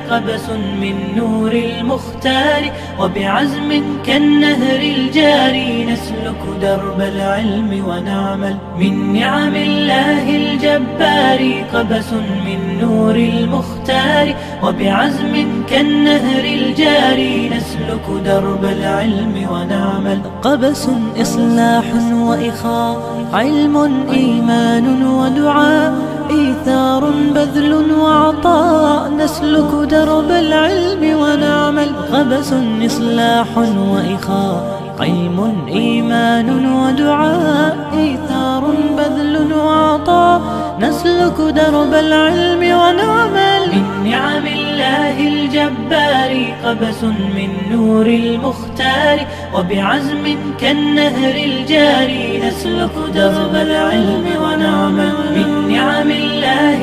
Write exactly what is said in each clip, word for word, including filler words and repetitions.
قبس من نور المختار، وبعزم كالنهر الجاري نسلك درب العلم ونعمل. من نعم الله الجبار قبس من نور المختار، وبعزم كالنهر الجاري نسلك درب العلم ونعمل. قبس إصلاح وإخاء، علم إيمان ودعاء، إيثار بذل وعطاء نسلك درب العلم ونعمل. قبس إصلاح وإخاء، علم إيمان ودعاء، إيثار بذل وعطاء نسلك درب العلم ونعمل. من نعم الله الجبار قبس من نور المختار، وبعزم كالنهر الجاري نسلك درب العلم ونعمل. من نعم الله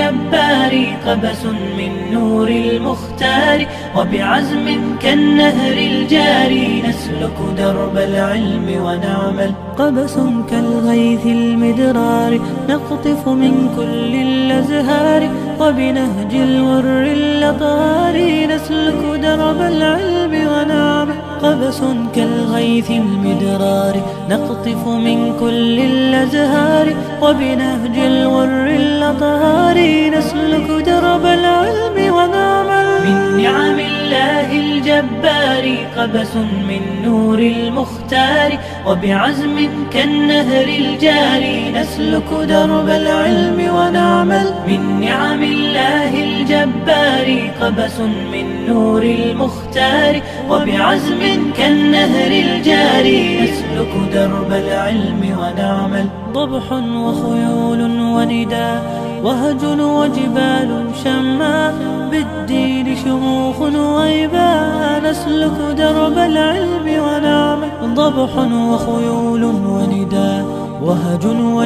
الجبار قبس من نور المختار، وبعزم كالنهر الجاري نسلك درب العلم ونعمل. قبس كالغيث المدرار نقطف من كل الأزهار، وبنهج الور الأطهار نسلك درب العلم ونعمل. قبس كالغيث المدرار نقطف من كل الأزهار، وبنهج الور الأطهار نسلك درب العلم ونعمل. من نعم الله الجبار قبس من نور المختار، وبعزم كالنهر الجاري نسلك درب العلم ونعمل. من نعم الله الجبار قبس من نور المختار، وبعزم كالنهر الجاري نسلك درب العلم ونعمل. ضبح وخيول ونداء، وهج وجبال شماء، بالدين شموخ وغيباء نسلك درب العلم ونعمل. ضبح وخيول ونداء، وهج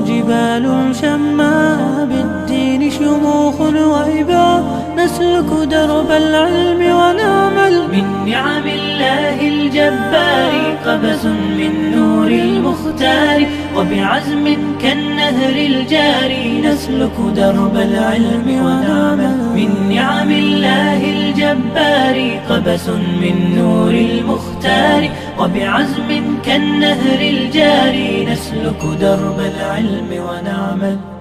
وجبال شماء، بالدين شموخ وغيباء نسلك درب العلم ونعمل. من نعم الله الجبار قبس من نور المختار، وبعزم كالنهر الجاري نسلك درب العلم ونعمل. من نعم الله الجبار قبس من نور المختار، وبعزم كالنهر الجاري نسلك درب العلم ونعمل.